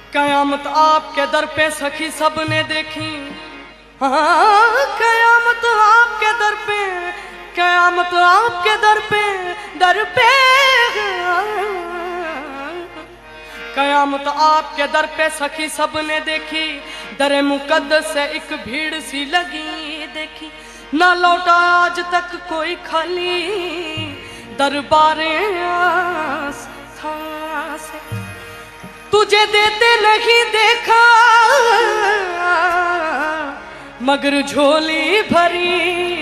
कयामत आपके दर पे सखी सबने देखी। हाँ कयामत आपके दर पे, कयामत आपके दर पे, दर पे कयामत आपके दर पे सखी सबने देखी। दरे मुकद्दस से एक भीड़ सी लगी देखी। ना लौटा आज तक कोई खाली दरबारे आस्था से। तुझे देते नहीं देखा मगर झोली भरी